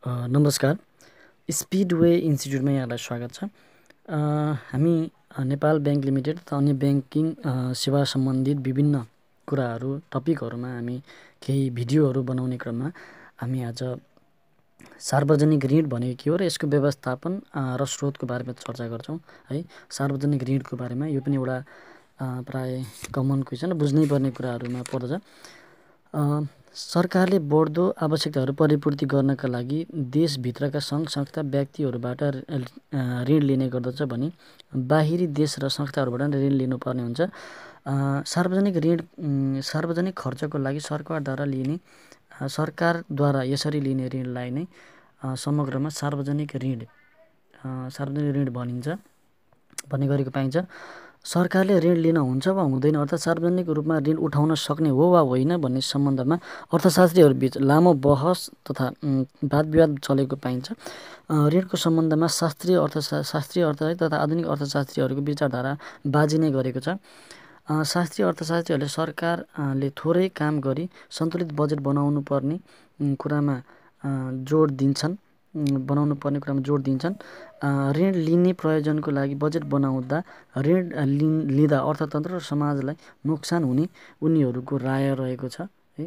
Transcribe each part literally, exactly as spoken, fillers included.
A, नमस्कार। Speedway इन्स्टिट्युटमा यहाँलाई स्वागत छ। अ, हामी अ, नेपाल ब्याङ्क लिमिटेड तथा अन्य ब्याङ्किङ अ, सेवा सम्बन्धित विभिन्न कुराहरू टपिकहरूमा हामी केही भिडियोहरू बनाउने क्रममा हामी आज सार्वजनिक ऋण भनेको के हो र यसको व्यवस्थापन अ, र स्रोतको बारेमा चर्चा गर्छौँ है। सार्वजनिक ऋणको बारेमा यो पनि एउटा अ, प्राय कमन क्वेसन बुझ्नै पर्ने कुराहरूमा पर्दछ। अ, सरकारले बढ्दो आवश्यकताहरू परिपूर्ति गर्नका लागि देशभित्रका सङ्घ संस्था व्यक्तिहरूबाट ऋ- अ, ऋण लिने गर्दछ भने बाहिरी देश र संस्थाहरूबाट ऋण लिनुपर्ने हुन्छ। अ, सार्वजनिक ऋण उम्, सार्वजनिक खर्चको लागि सरकारद्वारा लिने अ, सरकारद्वारा यसरी लिने ऋणलाई नै अ, समग्रमा सार्वजनिक ऋण अ, सार्वजनिक ऋण भनिन्छ भन्ने गरेको पाइन्छ। सरकारले ऋण लिन हुन्छ वा हुँदैन अर्थात् सार्वजनिक रूपमा ऋण उठाउन सक्ने हो वा होइन भन्ने सम्बन्धमा अर्थशास्त्रीहरूबीच लामो बहस तथा उम्, वाद विवाद चलेको पाइन्छ। अ, ऋणको सम्बन्धमा शास्त्रीय अर्थशा शास्त्रीय अर्थशास्त्री तथा आधुनिक अर्थशास्त्रीहरूको विचारधारा बाजिने गरेको छ। अ, शास्त्रीय अर्थशास्त्रीहरूले सरकारले थोरै काम गरी सन्तुलित बजेट बनाउनु पर्ने उम्, कुरामा अ, जोड दिन्छन् उम्, बनाउनु पर्ने कुरामा जोड दिन्छन्। अ, ऋण लिने प्रयोजनको लागि बजेट बनाउँदा ऋण लि लिँदा अर्थतन्त्र र समाजलाई नोक्सान हुने उनीहरूको राय रहेको छ है।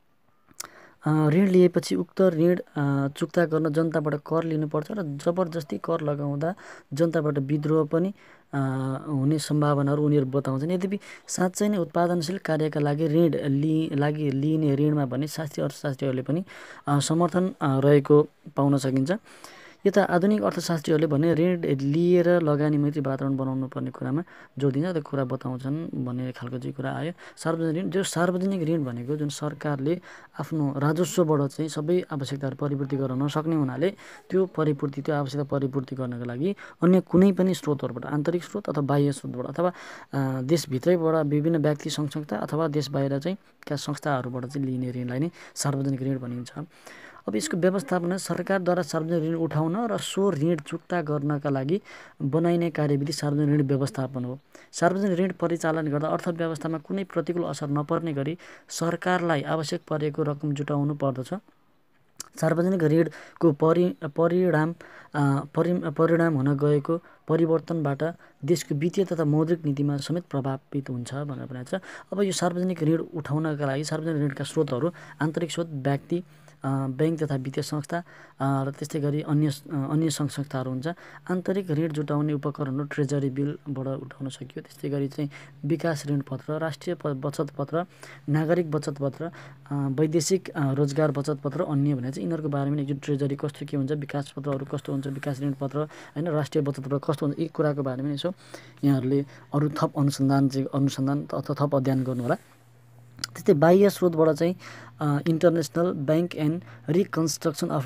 अ, ऋण लिएपछि उक्त ऋण अ, चुक्ता गर्न जनताबाट कर लिनुपर्छ र जबरजस्ती कर लगाउँदा जनताबाट विद्रोह पनि अ, हुने सम्भावनाहरू उनीहरू बताउँछन्। यद्यपि साँच्चै नै उत्पादनशील कार्यका लागि ऋण लि लागि लिइने ऋणमा भने शास्त्रीय अर्थशास्त्रीहरूले पनि अ, समर्थन अ, रहेको पाउन सकिन्छ। यता आधुनिक अर्थशास्त्रीहरूले भने ऋण लिएर लगानी मैत्री वातावरण बनाउनु पर्ने कुरामा जोड दिन्छ, त्यो कुरा बताउँछन् भन्ने खालको चाहिँ कुरा आयो। सार्वजनिक ऋण जो सार्वजनिक ऋण भनेको जुन सरकारले आफ्नो राजस्वबाट चाहिँ सबै आवश्यकताहरू परिपूर्ति गर्न नसक्ने हुनाले त्यो परिपूर्ति त्यो आवश्यकता परिपूर्ति गर्नका लागि अन्य कुनै पनि स्रोतहरूबाट आन्तरिक स्रोत अथवा बाह्य स्रोतबाट अथवा अ, देशभित्रैबाट विभिन्न व्यक्ति सङ्घ संस्था अथवा देश बाहिर चाहिँ का संस्थाहरूबाट चाहिँ लिने ऋणलाई नै सार्वजनिक ऋण भनिन्छ। अब यसको व्यवस्थापन सरकारद्वारा सार्वजनिक ऋण उठाउन र सो ऋण चुक्ता गर्नका लागि बनाइने कार्यविधि सार्वजनिक ऋण व्यवस्थापन हो। सार्वजनिक ऋण परिचालन गर्दा अर्थव्यवस्थामा कुनै प्रतिकूल असर नपर्ने गरी सरकारलाई आवश्यक परेको रकम जुटाउनु पर्दछ। सार्वजनिक ऋणको परि परिणाम अ, परि परिणाम हुन गएको परिवर्तनबाट देशको वित्तीय तथा मौद्रिक नीतिमा समेत प्रभावित हुन्छ भनेर भनेको छ। अब यो सार्वजनिक ऋण उठाउनका लागि सार्वजनिक ऋणका स्रोतहरू आन्तरिक स्रोत व्यक्ति अ, ब्याङ्क तथा वित्तीय संस्था अ, र त्यस्तै गरी अन्य अन्य सङ्घ संस्थाहरू हुन्छ। आन्तरिक ऋण जुटाउने उपकरणहरू ट्रेजरी बिलबाट उठाउन सकियो। त्यस्तै गरी चाहिँ विकास ऋण पत्र, राष्ट्रिय प बचत पत्र, नागरिक बचत पत्र, अ, वैदेशिक अ, रोजगार बचत पत्र अन्य भने चाहिँ यिनीहरूको बारेमा यो ट्रेजरी कस्तो के हुन्छ, विकास पत्रहरू कस्तो हुन्छ, विकास ऋण पत्र होइन, राष्ट्रिय बचत पत्र कस्तो हुन्छ, यी कुराको बारेमा यसो यहाँहरूले अरू थप अनुसन्धान चाहिँ अनुसन्धान अथवा थप अध्ययन गर्नु होला। त्यस्तै बाह्य स्रोतबाट चाहिँ international bank and reconstruction of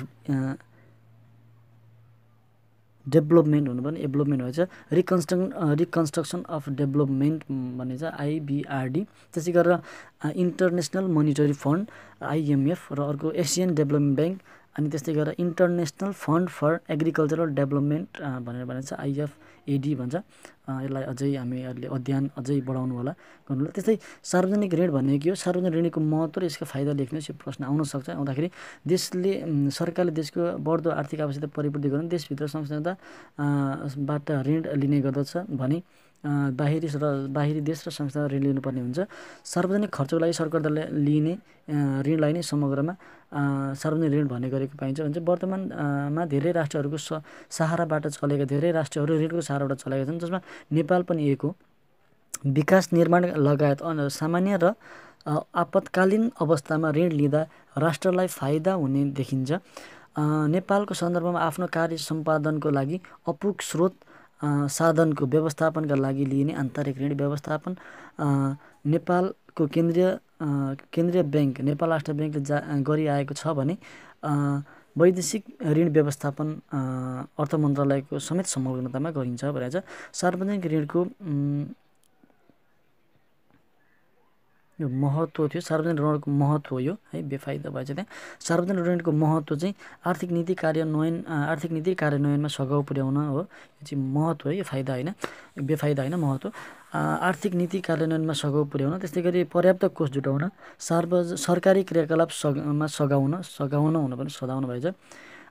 development हुनुपर्ने डेभलपमेन्ट भएछ रिकन्स्ट्रक्सन रिकन्स्ट्रक्सन अफ डेभलपमेन्ट भन्ने छ आइबिआरडी। त्यसै गरेर इन्टरनेसनल मोनिटरी फन्ड आइएमएफ र अर्को एसियन डेभलपमेन्ट ब्याङ्क अनि त्यस्तै गरेर international fund for agricultural development भनेर भनेको छ आइएफएडी भन्छ। यसलाई अझै हामीहरूले अध्ययन अझै बढाउनु होला गर्नु होला। त्यस्तै सार्वजनिक ऋण भनेको के हो, सार्वजनिक ऋणको महत्त्व र यसको फाइदा लेख्नुहोस्, यो प्रश्न आउन सक्छ। आउँदाखेरि देशले सरकारले देशको बढ्दो आर्थिक आवश्यकता परिपूर्ति गर्न देशभित्र संस्था बाट ऋण लिने गर्दछ भने बाहिरी र बाहिरी देश र संस्था ऋण लिनुपर्ने हुन्छ। सार्वजनिक खर्चको लागि सरकारद्वारा लिने ऋणलाई नै समग्रमा सार्वजनिक ऋण भन्ने गरेको पाइन्छ भन्छ। वर्तमानमा धेरै राष्ट्रहरूको स सहाराबाट चलेका धेरै राष्ट्रहरू ऋणको सहाराबाट चलेका छन्, जसमा नेपाल पनि एक हो। विकास निर्माण लगायत सामान्य र आपतकालीन अवस्थामा ऋण लिँदा राष्ट्रलाई फाइदा हुने देखिन्छ। नेपालको सन्दर्भमा आफ्नो कार्य सम्पादनको लागि अपुग स्रोत साधनको व्यवस्थापनका लागि लिइने आन्तरिक ऋण व्यवस्थापन नेपालको केन्द्रीय केन्द्रीय ब्याङ्क नेपाल राष्ट्र ब्याङ्कले जा गरिआएको छ भने वैदेशिक ऋण व्यवस्थापन अर्थ मन्त्रालयको समेत संलग्नतामा गरिन्छ भनेको छ। सार्वजनिक ऋणको यो महत्त्व थियो, सार्वजनिक ऋणको महत्त्व हो यो है, बेफाइदा भएछ त्यहाँ। सार्वजनिक ऋणको महत्त्व चाहिँ आर्थिक नीति कार्यान्वयन आर्थिक नीति कार्यान्वयनमा सघाउ पुर्याउन हो, यो चाहिँ महत्त्व है, यो फाइदा होइन, बेफाइदा होइन, महत्त्व। आर्थिक नीति कार्यान्वयनमा सघाउ पुर्याउन, त्यस्तै गरी पर्याप्त कोष जुटाउन, सार्वज सरकारी क्रियाकलाप समा सघाउन सघाउन हुनुपर्ने सघाउनु भएछ।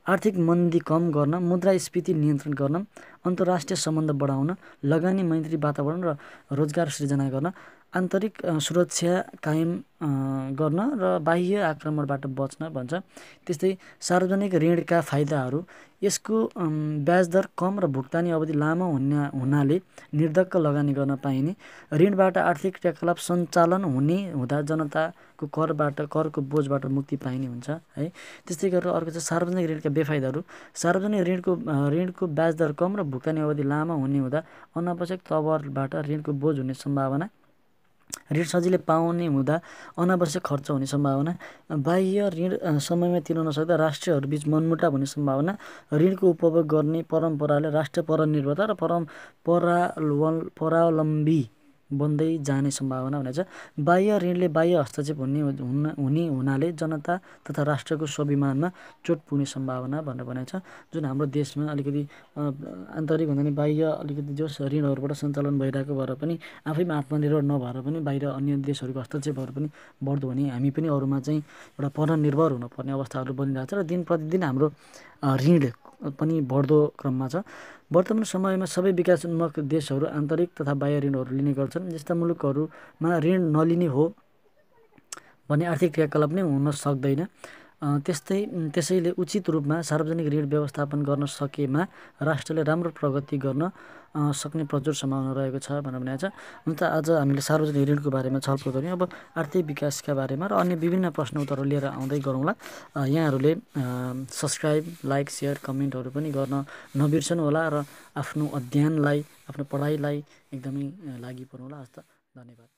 आर्थिक मन्दी कम गर्न, मुद्रास्फीति नियन्त्रण गर्न, अन्तर्राष्ट्रिय सम्बन्ध बढाउन, लगानी मैत्री वातावरण र रोजगार सृजना गर्न, आन्तरिक सुरक्षा कायम गर्न र बाह्य आक्रमणबाट बच्न भन्छ। त्यस्तै सार्वजनिक ऋणका फाइदाहरू, यसको ब्याजदर कम र भुक्तानी अवधि लामो हुना हुनाले निर्धक्क लगानी गर्न पाइने, ऋणबाट आर्थिक क्रियाकलाप सञ्चालन हुने हुँदा जनताको करबाट करको बोझबाट मुक्ति पाइने हुन्छ है। त्यस्तै गरेर अर्को चाहिँ सार्वजनिक ऋणका बेफाइदाहरू, सार्वजनिक ऋणको ऋणको ब्याजदर कम र भुक्तानी अवधि लामो हुने हुँदा अनावश्यक तवरबाट ऋणको बोझ हुने सम्भावना, ऋण सजिलै पाउने हुँदा अनावश्यक खर्च हुने सम्भावना, बाह्य ऋण समयमा तिर्न नसक्दा राष्ट्रहरूबीच मनमुटाव हुने सम्भावना, ऋणको उपभोग गर्ने परम्पराले राष्ट्र परनिर्भरता र परम्परावलम्बी बन्दै जाने सम्भावना भनेको छ। बाह्य ऋणले बाह्य हस्तक्षेप हुने हुने हुनाले जनता तथा राष्ट्रको स्वाभिमानमा चोट पुग्ने सम्भावना भनेर भनेको छ। जुन हाम्रो देशमा अलिकति आन्तरिक भन्दा पनि बाह्य अलिकति जस ऋणहरूबाट सञ्चालन भइरहेको भएर पनि आफैमा आत्मनिर्भर नभएर पनि बाहिर अन्य देशहरूको हस्तक्षेपहरू पनि बढ्दो भने हामी पनि अरूमा चाहिँ एउटा परनिर्भर हुनुपर्ने अवस्थाहरू बनिरहेको छ र दिन प्रतिदिन हाम्रो ऋण पनि बढ्दो क्रममा छ। वर्तमान समयमा सबै विकासोन्मुख देशहरू आन्तरिक तथा बाह्य ऋणहरू लिने गर्छन्। यस्ता मुलुकहरूमा ऋण नलिने हो भने आर्थिक क्रियाकलाप नै हुन सक्दैन। त्यस्तै त्यसैले उचित रूपमा सार्वजनिक ऋण व्यवस्थापन गर्न सकेमा राष्ट्रले राम्रो प्रगति गर्न सक्ने प्रचुर सम्भावना रहेको छ भनेर भनेको छ। हुन्छ, आज हामीले सार्वजनिक ऋणको बारेमा छलफल गऱ्यौँ। अब आर्थिक विकासका बारेमा र अन्य विभिन्न प्रश्न उत्तरहरू लिएर आउँदै गरौँला। यहाँहरूले सब्सक्राइब, लाइक, सेयर, कमेन्टहरू पनि गर्न नबिर्सनु होला र आफ्नो अध्ययनलाई, आफ्नो पढाइलाई एकदमै लागि पर्नु होला। हस्त, धन्यवाद।